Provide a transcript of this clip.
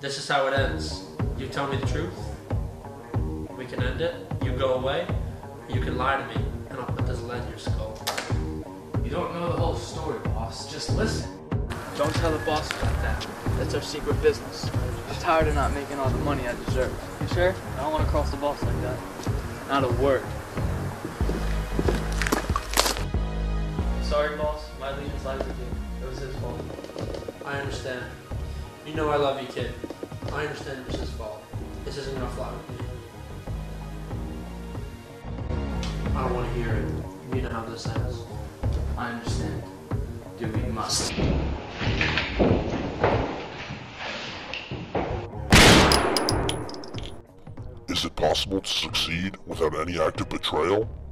This is how it ends. You tell me the truth, we can end it, you go away, you can lie to me, and I'll put this lead in your skull. You don't know the whole story, boss. Just listen. Don't tell the boss about that. That's our secret business. I'm tired of not making all the money I deserve. You sure? I don't want to cross the boss like that. Not a word. Sorry, boss. My allegiance lies with you. It was his fault. I understand. You know I love you, kid. I understand it was his fault. This isn't gonna fly with me. I don't want to hear it. You know how this ends. I understand. Do we must. Is it possible to succeed without any act of betrayal?